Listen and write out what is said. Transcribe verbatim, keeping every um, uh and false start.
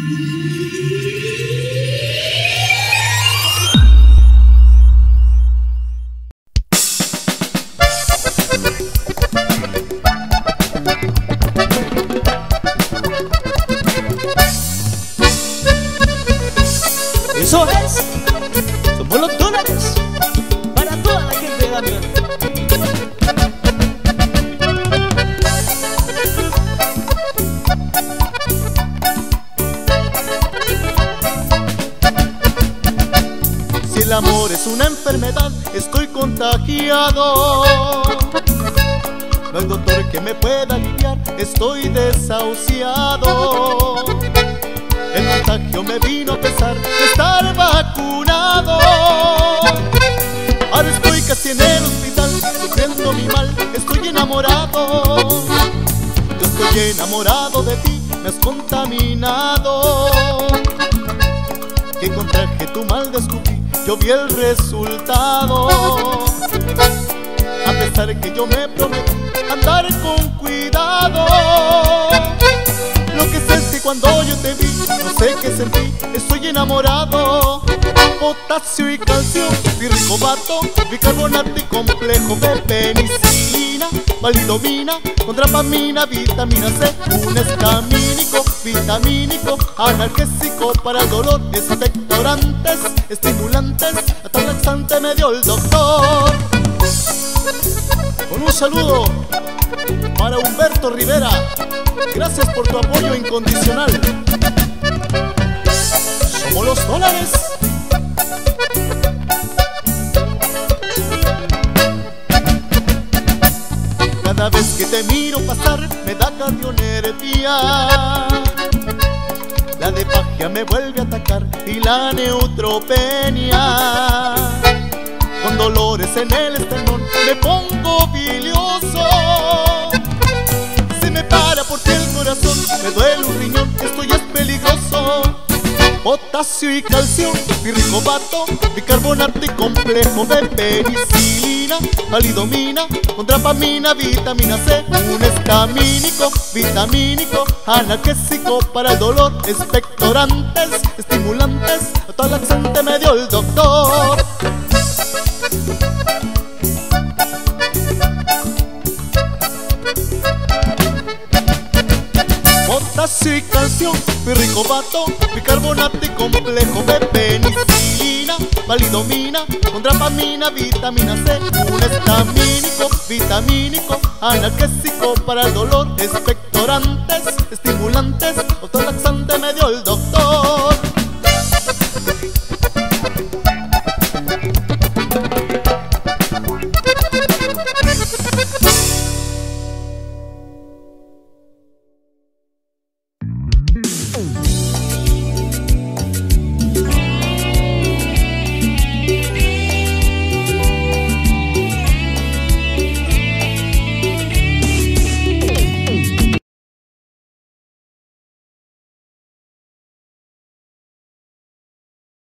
Eso es, somos los dólares para toda la gente de Damián. Si el amor es una enfermedad, estoy contagiado. No hay doctor que me pueda aliviar, estoy desahuciado. El contagio me vino a pesar de estar vacunado. Ahora estoy casi en el hospital, sufriendo mi mal, estoy enamorado. Yo estoy enamorado de ti, me has contaminado. Que contraje tu mal descubrí, yo vi el resultado. A pesar que yo me prometí andar con cuidado. Lo que sé es que cuando yo te vi, no sé qué sentí, estoy enamorado. Potasio y calcio, pirricobato, bicarbonato y complejo de penicilina, validomina, contrapamina, vitamina C, un estamínico, vitamínico, analgésico para el dolor, expectorantes, estimulantes, hasta laxante me dio el doctor. Con un saludo para Humberto Rivera, gracias por tu apoyo incondicional. Somos los dólares. Cada vez que te miro pasar me da cardionervia. La defagia me vuelve a atacar y la neutropenia. Con dolores en el esternón me pongo bilioso. Se me para por ti el corazón, me duele un riñón, esto ya es peligroso. Potasio y calcio, pirricobato, bicarbonato y complejo de penicilina, validomina, contrapamina, vitamina C, un estamínico, vitamínico, analgésico para el dolor, expectorantes, estimulantes, autolaxante me dio el doctor. Potasio y calcio, pirricobato, bicarbonato y complejo de penicilina, validomina, contrapamina, vitamina C, un estamínico, vitamínico, analgésico para el dolor, expectorantes, estimulantes, autolaxante me dio